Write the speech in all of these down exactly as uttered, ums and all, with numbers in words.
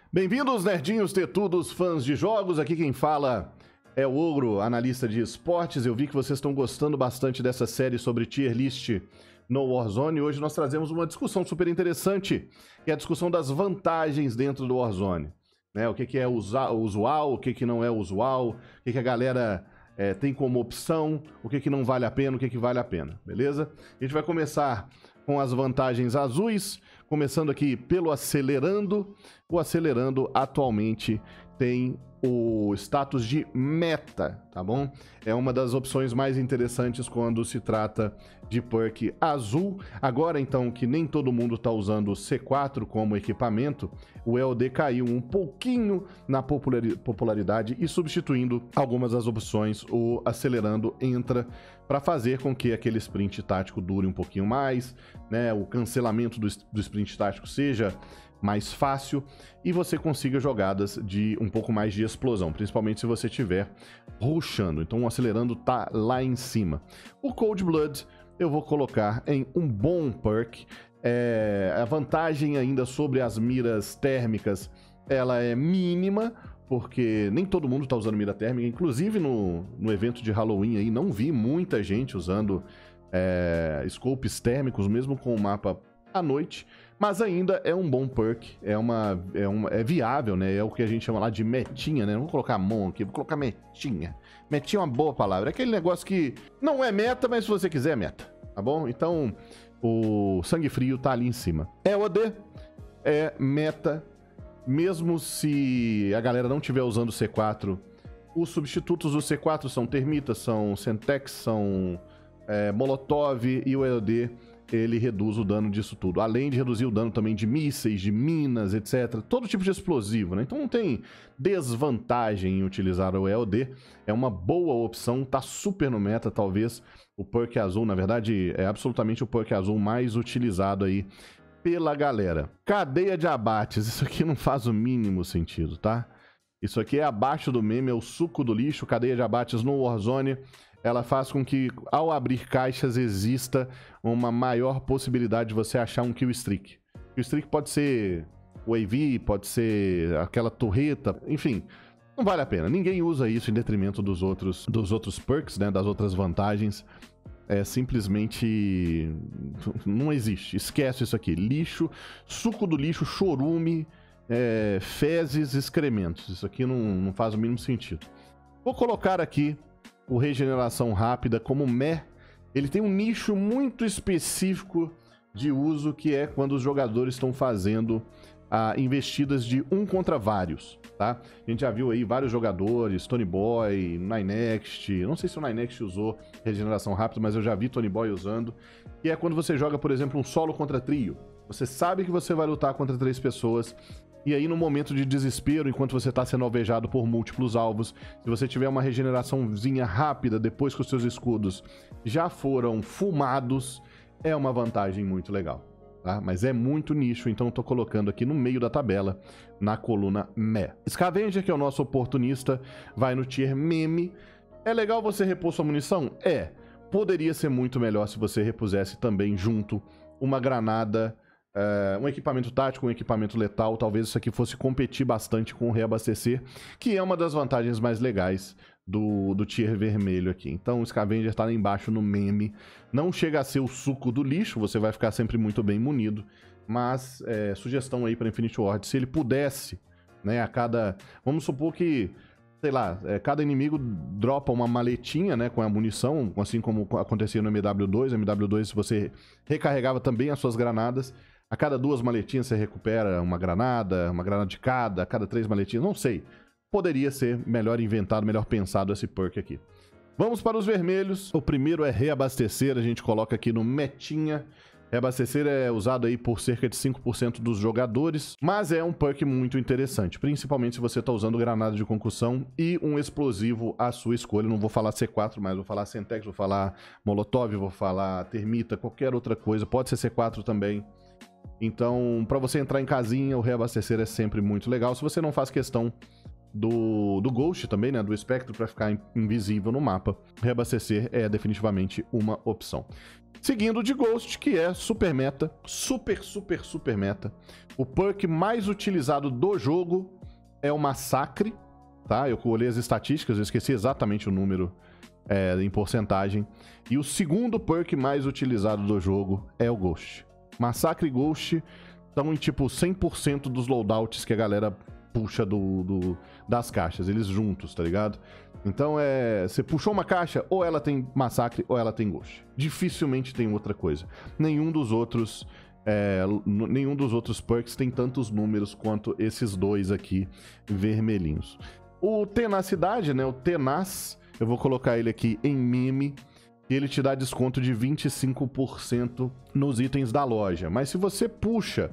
Bem-vindos, nerdinhos tetudos, fãs de jogos. Aqui quem fala é o Ogro, analista de esportes. Eu vi que vocês estão gostando bastante dessa série sobre tier list no Warzone. Hoje nós trazemos uma discussão super interessante, que é a discussão das vantagens dentro do Warzone. Né? O que, que é usual, o que, que não é usual, o que, que a galera é, tem como opção, o que, que não vale a pena, o que, que vale a pena, beleza? A gente vai começar com as vantagens azuis, começando aqui pelo Acelerando. O Acelerando atualmente tem o status de meta, tá bom? É uma das opções mais interessantes quando se trata de perk azul. Agora, então, que nem todo mundo tá usando o C quatro como equipamento, o E O D caiu um pouquinho na popularidade e substituindo algumas das opções, o Acelerando entra para fazer com que aquele sprint tático dure um pouquinho mais, né? O cancelamento do, do sprint tático seja mais fácil e você consiga jogadas de um pouco mais de explosão, principalmente se você estiver rushando. Então o Acelerando tá lá em cima. O Cold Blood eu vou colocar em um bom perk. É, a vantagem ainda sobre as miras térmicas, ela é mínima, porque nem todo mundo tá usando mira térmica. Inclusive no, no evento de Halloween aí, não vi muita gente usando é, scopes térmicos, mesmo com o mapa à noite. Mas ainda é um bom perk, é, uma, é, uma, é viável, né? É o que a gente chama lá de metinha, né? Não vou colocar mon aqui, vou colocar metinha. Metinha é uma boa palavra. É aquele negócio que não é meta, mas se você quiser é meta, tá bom? Então, o Sangue Frio tá ali em cima. E O D é meta, mesmo se a galera não estiver usando o C quatro. Os substitutos do C quatro são Termita, são Semtex, são é, Molotov, e o E O D ele reduz o dano disso tudo, além de reduzir o dano também de mísseis, de minas, etcétera. Todo tipo de explosivo, né? Então não tem desvantagem em utilizar o E O D. É uma boa opção, tá super no meta, talvez o perk azul, na verdade, é absolutamente o perk azul mais utilizado aí pela galera. Cadeia de abates, isso aqui não faz o mínimo sentido, tá? Isso aqui é abaixo do meme, é o suco do lixo. Cadeia de abates no Warzone, ela faz com que, ao abrir caixas, exista uma maior possibilidade de você achar um kill streak. Kill streak pode ser o A V, pode ser aquela torreta, enfim, não vale a pena. Ninguém usa isso em detrimento dos outros, dos outros perks, né, das outras vantagens. É simplesmente... não existe. Esquece isso aqui. Lixo, suco do lixo, chorume, é, fezes, excrementos. Isso aqui não, não faz o mínimo sentido. Vou colocar aqui o Regeneração Rápida como meh. Ele tem um nicho muito específico de uso, que é quando os jogadores estão fazendo ah, investidas de um contra vários, tá? A gente já viu aí vários jogadores, Tony Boy, Ninext, não sei se o Ninext usou Regeneração Rápida, mas eu já vi Tony Boy usando, que é quando você joga, por exemplo, um solo contra trio. Você sabe que você vai lutar contra três pessoas, e aí no momento de desespero, enquanto você está sendo alvejado por múltiplos alvos, se você tiver uma regeneraçãozinha rápida depois que os seus escudos já foram fumados, é uma vantagem muito legal, tá? Mas é muito nicho, então eu tô colocando aqui no meio da tabela, na coluna meh. Scavenger, que é o nosso oportunista, vai no tier meme. É legal você repor sua munição? É. Poderia ser muito melhor se você repusesse também junto uma granada, Uh, um equipamento tático, um equipamento letal. Talvez isso aqui fosse competir bastante com o reabastecer, que é uma das vantagens mais legais do, do tier vermelho aqui. Então o Scavenger tá lá embaixo no meme. Não chega a ser o suco do lixo, você vai ficar sempre muito bem munido, mas é, sugestão aí para Infinity Ward, se ele pudesse, né, a cada... Vamos supor que, sei lá, é, cada inimigo dropa uma maletinha, né, com a munição, assim como acontecia no M W dois. No M W dois você recarregava também as suas granadas. A cada duas maletinhas você recupera uma granada, uma granada de cada, a cada três maletinhas, não sei. Poderia ser melhor inventado, melhor pensado esse perk aqui. Vamos para os vermelhos. O primeiro é reabastecer, a gente coloca aqui no metinha. Reabastecer é usado aí por cerca de cinco por cento dos jogadores, mas é um perk muito interessante, principalmente se você está usando granada de concussão e um explosivo à sua escolha. Não vou falar C quatro, mas vou falar Semtex, vou falar Molotov, vou falar Termita, qualquer outra coisa. Pode ser C quatro também. Então, para você entrar em casinha, o reabastecer é sempre muito legal. Se você não faz questão do, do Ghost também, né, do espectro, para ficar invisível no mapa, reabastecer é definitivamente uma opção. Seguindo de Ghost, que é super meta, super, super, super meta. O perk mais utilizado do jogo é o Massacre, tá? Eu olhei as estatísticas, eu esqueci exatamente o número é, em porcentagem. E o segundo perk mais utilizado do jogo é o Ghost. Massacre e Ghost estão em tipo cem por cento dos loadouts que a galera puxa do, do, das caixas, eles juntos, tá ligado? Então é... Você puxou uma caixa, ou ela tem Massacre, ou ela tem Ghost. Dificilmente tem outra coisa. Nenhum dos outros... É, nenhum dos outros perks tem tantos números quanto esses dois aqui, vermelhinhos. O Tenacidade, né? O Tenaz, eu vou colocar ele aqui em meme, e ele te dá desconto de vinte e cinco por cento nos itens da loja. Mas se você puxa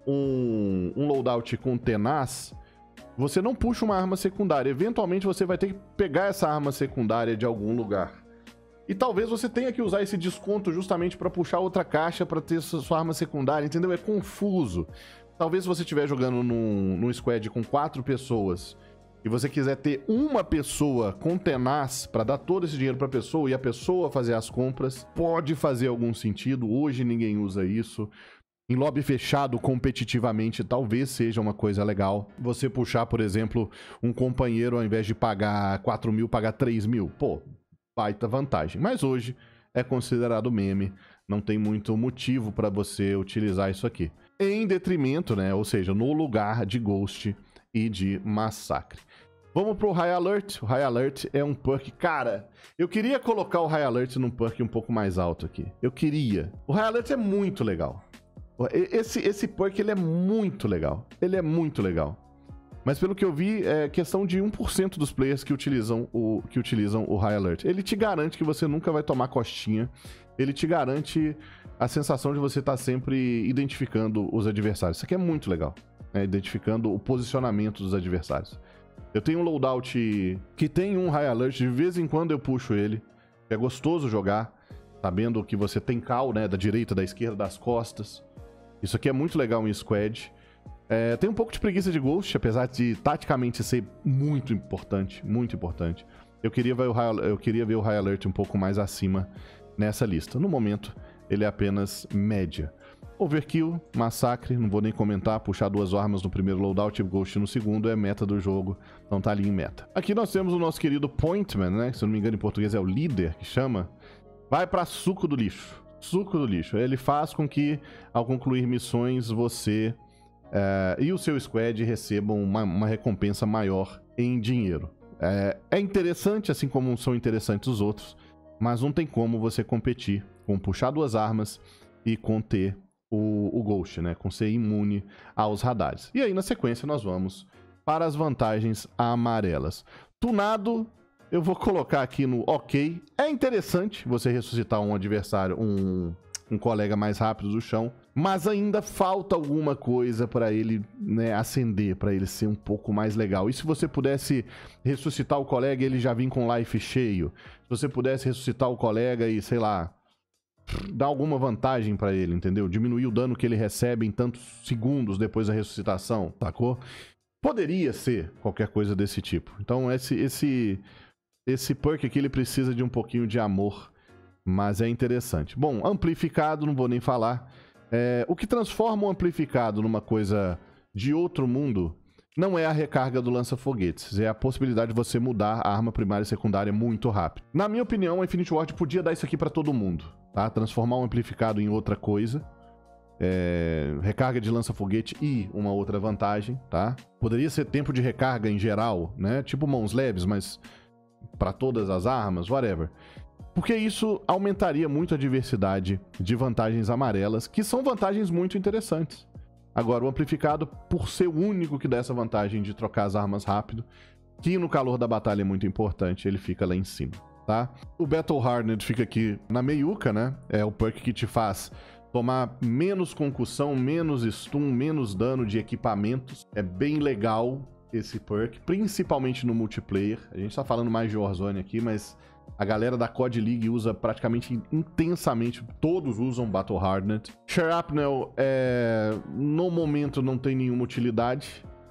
um, um loadout com Tenaz, você não puxa uma arma secundária. Eventualmente você vai ter que pegar essa arma secundária de algum lugar. E talvez você tenha que usar esse desconto justamente para puxar outra caixa para ter sua arma secundária, entendeu? É confuso. Talvez se você estiver jogando num, num squad com quatro pessoas e você quiser ter uma pessoa com Tenaz para dar todo esse dinheiro para a pessoa e a pessoa fazer as compras, pode fazer algum sentido. Hoje ninguém usa isso. Em lobby fechado, competitivamente, talvez seja uma coisa legal. Você puxar, por exemplo, um companheiro ao invés de pagar quatro mil, pagar três mil. Pô, baita vantagem. Mas hoje é considerado meme. Não tem muito motivo para você utilizar isso aqui. Em detrimento, né? Ou seja, no lugar de Ghost e de Massacre. Vamos pro High Alert. O High Alert é um perk... Cara, eu queria colocar o High Alert num perk um pouco mais alto aqui. Eu queria. O High Alert é muito legal. Esse, esse perk, ele é muito legal. Ele é muito legal. Mas pelo que eu vi, é questão de um por cento dos players que utilizam, o, que utilizam o High Alert. Ele te garante que você nunca vai tomar costinha. Ele te garante a sensação de você estar sempre identificando os adversários. Isso aqui é muito legal, né? Identificando o posicionamento dos adversários. Eu tenho um loadout que tem um High Alert, de vez em quando eu puxo ele. É gostoso jogar, sabendo que você tem cal, né? Da direita, da esquerda, das costas. Isso aqui é muito legal em squad. É, tem um pouco de preguiça de Ghost, apesar de taticamente ser muito importante, muito importante. Eu queria ver o High, eu queria ver o High Alert um pouco mais acima nessa lista. No momento, ele é apenas média. Overkill, Massacre, não vou nem comentar, puxar duas armas no primeiro loadout e Ghost no segundo é meta do jogo, então tá ali em meta. Aqui nós temos o nosso querido Pointman, né? Se eu não me engano em português é o líder que chama. Vai pra suco do lixo. Suco do lixo. Ele faz com que, ao concluir missões, você uh, e o seu squad recebam uma, uma recompensa maior em dinheiro. É, é interessante, assim como são interessantes os outros, mas não tem como você competir com puxar duas armas e com ter o, o Ghost, né? Com ser imune aos radares. E aí, na sequência, nós vamos para as vantagens amarelas. Tunado, eu vou colocar aqui no ok. É interessante você ressuscitar um adversário, um, um colega mais rápido do chão, mas ainda falta alguma coisa para ele, né, acender, para ele ser um pouco mais legal. E se você pudesse ressuscitar o colega e ele já vir com life cheio? Se você pudesse ressuscitar o colega e, sei lá, dar alguma vantagem para ele, entendeu? Diminuir o dano que ele recebe em tantos segundos depois da ressuscitação, sacou? Poderia ser qualquer coisa desse tipo. Então esse, esse, esse perk aqui ele precisa de um pouquinho de amor, mas é interessante. Bom, amplificado, não vou nem falar. É, o que transforma o amplificado numa coisa de outro mundo não é a recarga do lança-foguetes, é a possibilidade de você mudar a arma primária e secundária muito rápido. Na minha opinião, a Infinity Ward podia dar isso aqui para todo mundo, tá? Transformar um amplificado em outra coisa. É, recarga de lança-foguete e uma outra vantagem, tá? Poderia ser tempo de recarga em geral, né? Tipo mãos leves, mas para todas as armas, whatever. Porque isso aumentaria muito a diversidade de vantagens amarelas, que são vantagens muito interessantes. Agora, o amplificado, por ser o único que dá essa vantagem de trocar as armas rápido, que no calor da batalha é muito importante, ele fica lá em cima, tá? O Battle Hardened fica aqui na meiuca, né? É o perk que te faz tomar menos concussão, menos stun, menos dano de equipamentos. É bem legal esse perk, principalmente no multiplayer. A gente tá falando mais de Warzone aqui, mas a galera da C O D League usa praticamente intensamente, todos usam Battle Hardened. Shrapnel, é, no momento, não tem nenhuma utilidade,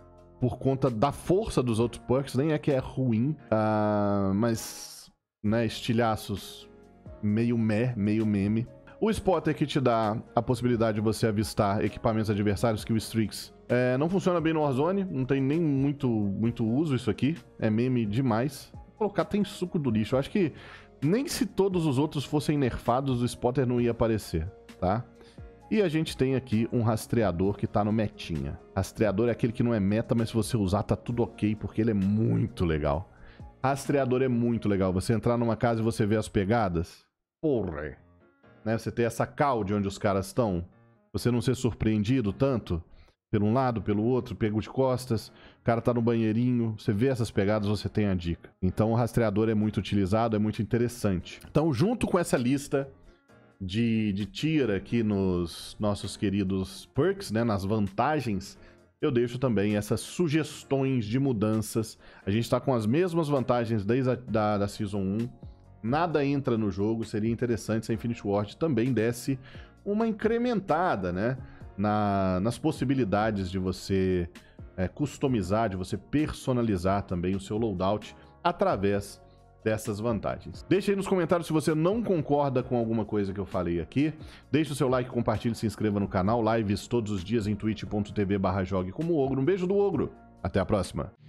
por conta da força dos outros perks, nem é que é ruim, uh, mas, né, estilhaços meio meh, meio meme. O Spotter que te dá a possibilidade de você avistar equipamentos adversários, kill streaks, é, não funciona bem no Warzone, não tem nem muito, muito uso isso aqui, é meme demais. Vou colocar tem suco do lixo, eu acho que nem se todos os outros fossem nerfados, o Spotter não ia aparecer, tá? E a gente tem aqui um rastreador que tá no metinha. Rastreador é aquele que não é meta, mas se você usar tá tudo ok, porque ele é muito legal. Rastreador é muito legal. Você entrar numa casa e você ver as pegadas. Porra! Né? Você ter essa cal de onde os caras estão. Você não ser surpreendido tanto. Pelo um lado, pelo outro, pego de costas. O cara tá no banheirinho. Você vê essas pegadas, você tem a dica. Então o rastreador é muito utilizado, é muito interessante. Então, junto com essa lista de, de tier aqui nos nossos queridos perks, né, nas vantagens, eu deixo também essas sugestões de mudanças. A gente está com as mesmas vantagens desde a da, da Season um. Nada entra no jogo, seria interessante se a Infinity Ward também desse uma incrementada, né, na, nas possibilidades de você é, customizar, de você personalizar também o seu loadout através dessas vantagens. Deixe aí nos comentários se você não concorda com alguma coisa que eu falei aqui. Deixe o seu like, compartilhe, se inscreva no canal. Lives todos os dias em twitch ponto tv barra jogue como ogro. Um beijo do ogro. Até a próxima.